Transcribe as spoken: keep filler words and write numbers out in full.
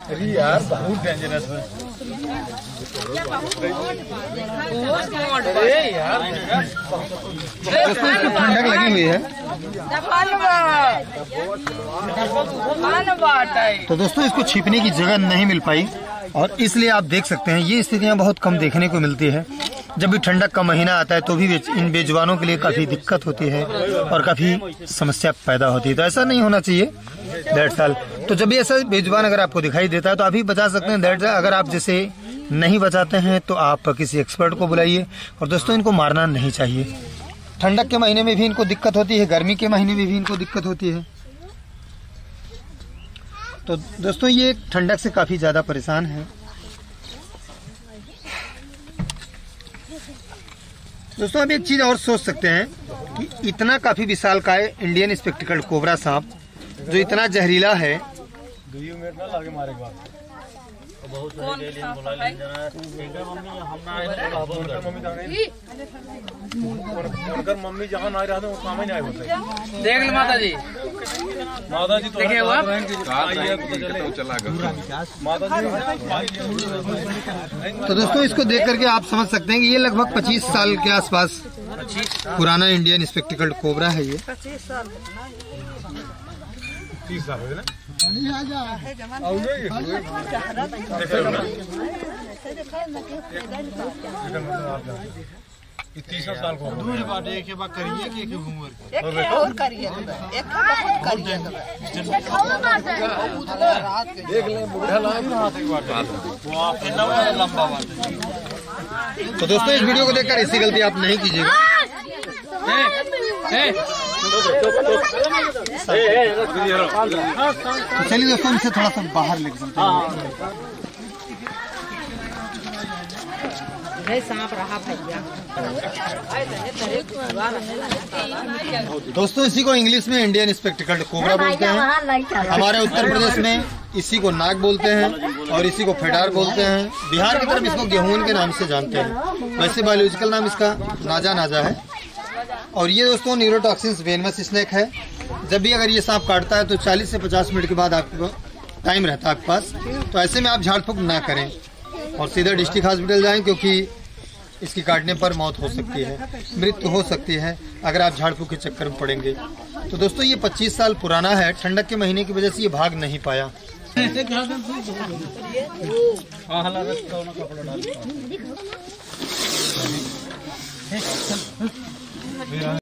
अरे यार बहुत डेंजरस है। अरे यार ठंडक लगी हुई है। तो दोस्तों इसको छिपने की जगह नहीं मिल पाई और इसलिए आप देख सकते हैं ये स्थितियां बहुत कम देखने को मिलती है। जब भी ठंडक का महीना आता है तो भी इन बेजुबानों के लिए काफ़ी दिक्कत होती है और काफ़ी समस्या पैदा होती है। तो ऐसा नहीं होना चाहिए। That's all. तो जब भी ऐसा बेजुबान अगर आपको दिखाई देता है तो आप ही बचा सकते हैं। That's all. अगर आप जैसे नहीं बचाते हैं तो आप किसी एक्सपर्ट को बुलाइए। और दोस्तों इनको मारना नहीं चाहिए। ठंडक के महीने में भी इनको दिक्कत होती है, गर्मी के महीने में भी इनको दिक्कत होती है। तो दोस्तों ये ठंडक से काफ़ी ज़्यादा परेशान है। दोस्तों अब एक चीज़ और सोच सकते हैं कि इतना काफ़ी विशालकाय इंडियन स्पेक्टिकल कोबरा सांप जो इतना जहरीला है, मम्मी जहाँ ना रहा काम नहीं होता। देख लो माता जी, माता जी देखिए हुआ तो दोस्तों इसको देख करके आप समझ सकते हैं कि ये लगभग पच्चीस साल के आसपास पुराना इंडियन स्पेक्टिकल कोबरा है। ये तीस साल है ना। तीसरा साल को दूर बात एक के बाद करिए कि एक घूमर एक और करिए एक बहुत करिए देख ले बुढ़ा लाइन हाथ एक बार वो आप लंबा बात। तो दोस्तों इस वीडियो को देखकर ऐसी गलती आप नहीं कीजिएगा। तो चलिए दोस्तों इनसे थोड़ा सा बाहर लेके चलते हैं। सांप रहा भैया। दोस्तों इसी को इंग्लिश में इंडियन स्पेक्टिकल कोबरा बोलते हैं। हमारे उत्तर प्रदेश में इसी को नाग बोलते हैं और इसी को फेडार बोलते हैं। बिहार की तरफ इसको गेहून के नाम से जानते हैं। वैसे बायोलॉजिकल नाम इसका नाजा नाजा है। और ये दोस्तों न्यूरोटॉक्सिन्स वेनमस स्नेक है। जब भी अगर ये सांप काटता है तो चालीस से पचास मिनट के बाद आपको टाइम रहता है आपके पास। तो ऐसे में आप झाड़ फूक ना करें और सीधा डिस्ट्रिक्ट हॉस्पिटल जाएं, क्योंकि इसकी काटने पर मौत हो सकती है, मृत्यु हो सकती है अगर आप झाड़ फूक के चक्कर में पड़ेंगे। तो दोस्तों ये पच्चीस साल पुराना है। ठंडक के महीने की वजह से ये भाग नहीं पाया।